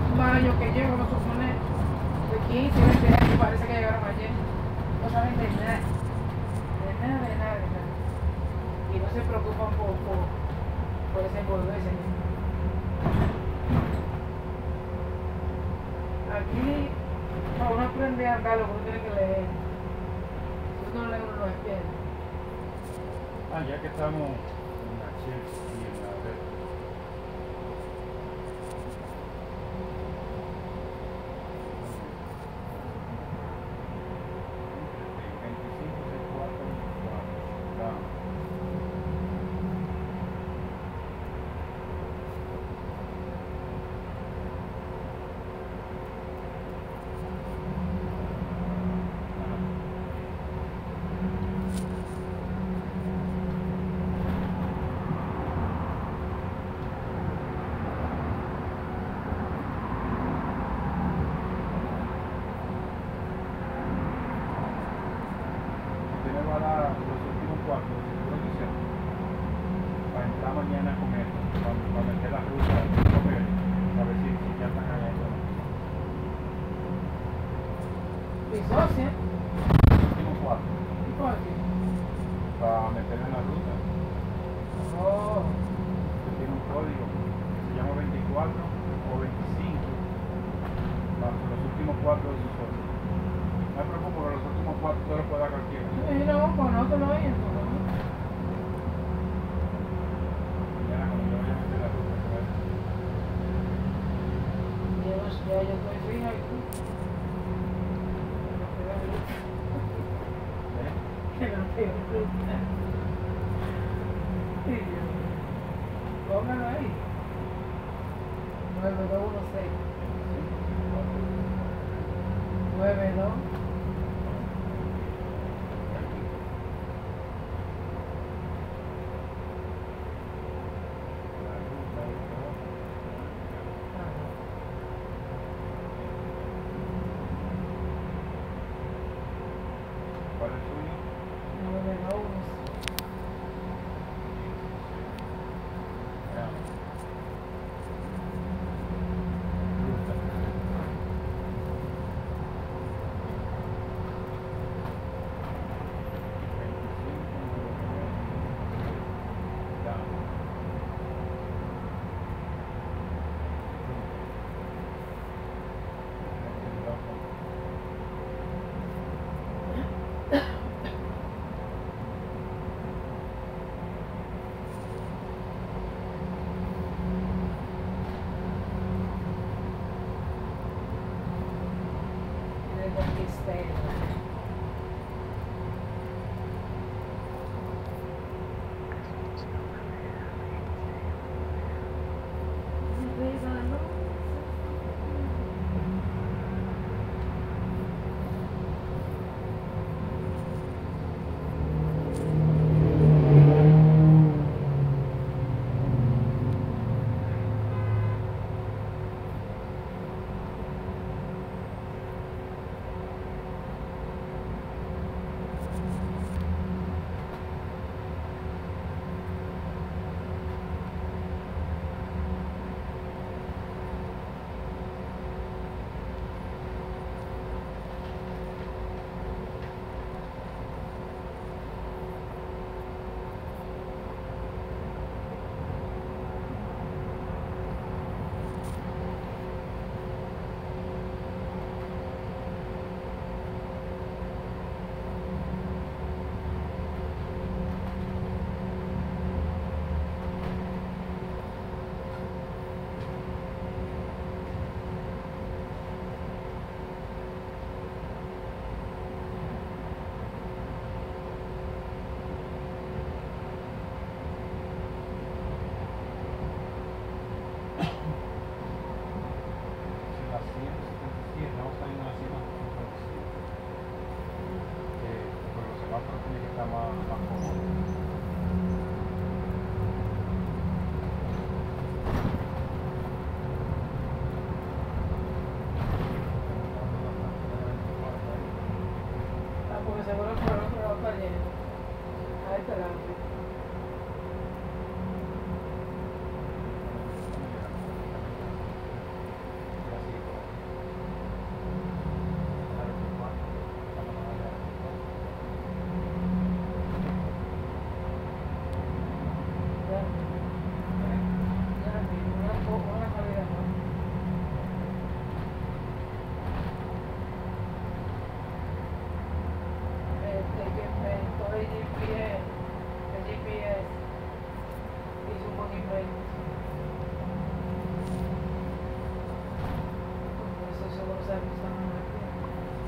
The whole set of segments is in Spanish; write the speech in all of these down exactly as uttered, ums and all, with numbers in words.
mayo que llevo, no supone de quince, veinte años, parece que llegaron ayer. No saben de nada, de nada, de nada, de nada. Y no se preocupan por, por, por desenvolverse. Aquí, para uno aprende a andar, lo que uno tiene que leer. Si uno no lee, uno no entiende. Ah, ya que estamos en la Chelsea y en la red. veinticinco, sesenta y cuatro, veinticuatro. Usted me va a dar los últimos cuatro, seguro que sea, para entrar mañana con esto, para, para meter la ruta, a ver si, si ya están allá. Mi socia, Los últimos cuatro, ¿y por qué? para meterla en la ruta. Oh, Usted tiene un código que se llama veinticuatro o veinticinco, más los últimos cuatro de su socio. No me preocupo, pero los últimos cuatro usted los puede dar cualquiera. y no, conócelo ahí, entonces. Mañana cuando yo vaya a meter la ruta, se va a decir. Ya, ya yo estoy fija y tú. ¿Eh? Que no te gusta. Sí, Dios. Póngalo ahí. nueve dos uno seis. nueve dos. ¿Cuál es suyo? nueve dos uno seis. Ya. Ruta. veinticinco, ya. De Conquistero. Seguro por el otro lado está lleno. A este lado. Ya estoy seguro que están en el tiempo.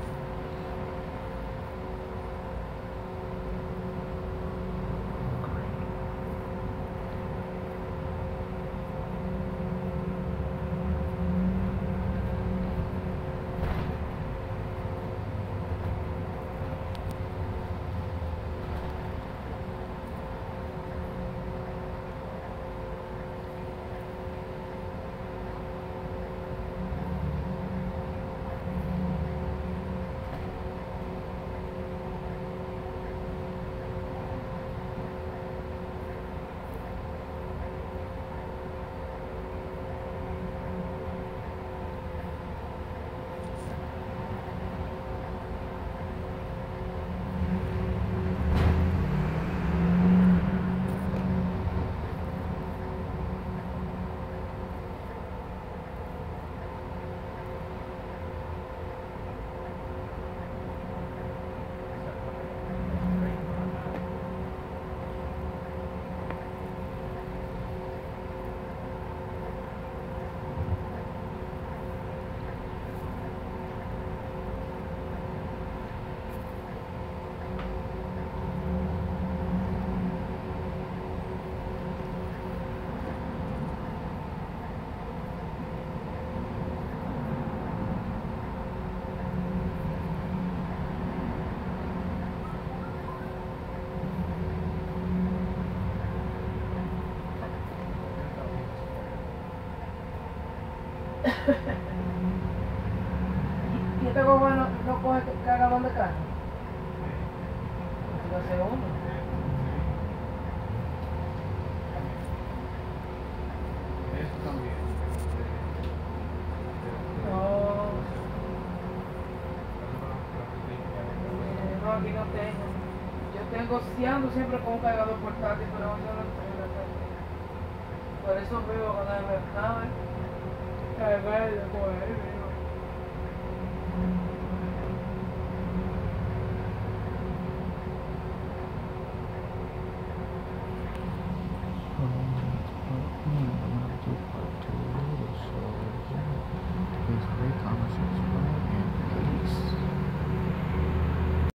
¿Y este cojo no, no coge cargador de carne? Lo hace uno. Eso también. No, eh, no, aquí no tengo. Yo tengo, si ando siempre con un cargador portátil, pero yo no tengo portátil. Por eso veo cuando me mercado, cargarlo por ahí, veo. Mm.